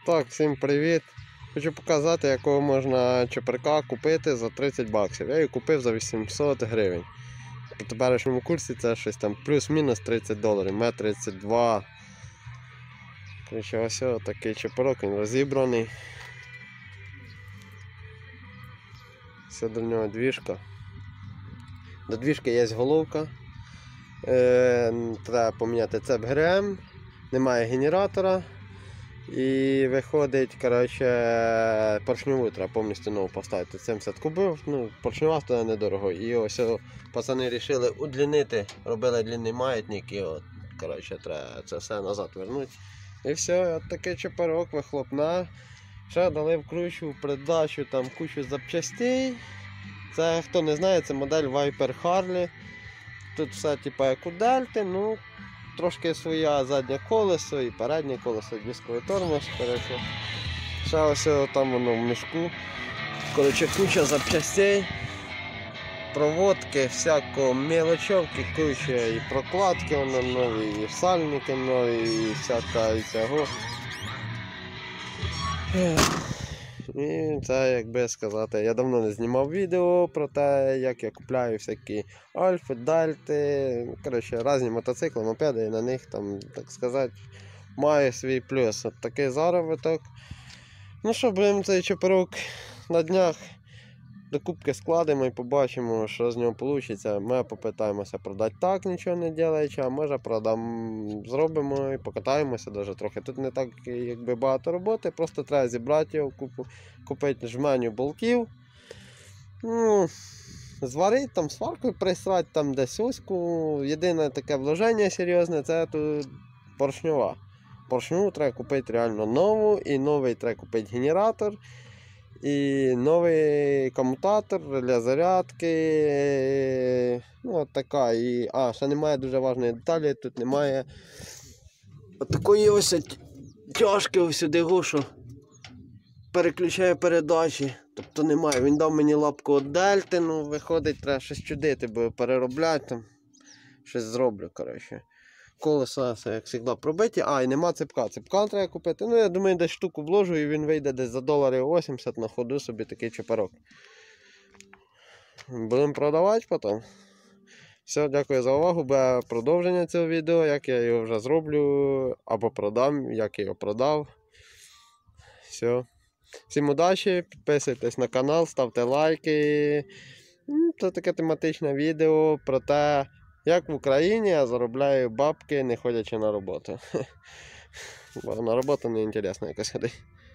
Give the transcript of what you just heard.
Так, всім привіт! Хочу показати, якого можна чеперка купити за 30 баксів. Я її купив за 800 гривень. По теперішньому курсі це щось там плюс-мінус 30 доларів, метр 32. Короче, ось такий чеперок, він розібраний. Все до нього двіжка. До двіжки є головка. Треба поміняти цеп ГРМ, немає генератора. І виходить, коротше, поршневу треба повністю нову поставити. 70 кубів, ну, поршнева туди недорого. І ось пацани вирішили удлінити, робили длинний маятник і от, коротше, треба це все назад вернути. І все, от такий чеперок, вихлопна. Ще дали вкручу в придачу там кучу запчастей. Це, хто не знає, це модель Viper Harley. Тут все типу як у Дельти, ну, трошки своє заднє колесо і переднє колесо, дисковий тормоз. Коротше. Ще ось там воно в мішку. Коротше, куча запчастей, проводки, всякого мелочовки, куча і прокладки воно нові, і сальники нові, і всяка цього. І це, як би сказати, я давно не знімав відео про те, як я купляю всякі Альфи, Дельти, коротше, різні мотоцикли, мопеди, і на них, там, так сказати, має свій плюс. От такий заробіток. Ну що, будемо цей чеперок на днях до кубки складемо і побачимо, що з нього вийде. Ми попитаємося продати так, нічого не роблячи, а може зробимо і покатаємося навіть трохи. Тут не так якби багато роботи, просто треба зібрати його, купити жменю болтів, ну, зварити, там сваркою присрати, там десь оську. Єдине таке вложення серйозне, це тут поршнева. Поршню треба купити реально нову, і новий треба купити генератор. І новий комутатор для зарядки. Ну, от така. І, ще немає дуже важної деталі, тут немає отакої ось тяжки ось сюди, що переключає передачі. Тобто немає. Він дав мені лапку від Дельти, ну виходить, треба щось чудити, бо переробляти там. Щось зроблю, коротше. Колеса, як завжди, пробиті. І нема цепка. Цепка треба купити. Ну, я думаю, десь штуку вложу і він вийде десь за $80 на ходу собі такий чеперок. Будемо продавати потім. Все, дякую за увагу. Буде продовження цього відео, як я його вже зроблю, або продам, як я його продав. Все. Всім удачі, підписуйтесь на канал, ставте лайки. Це таке тематичне відео про те, як в Україні я заробляю бабки, не ходячи на роботу. Бо на роботу не інтересно якось ходити.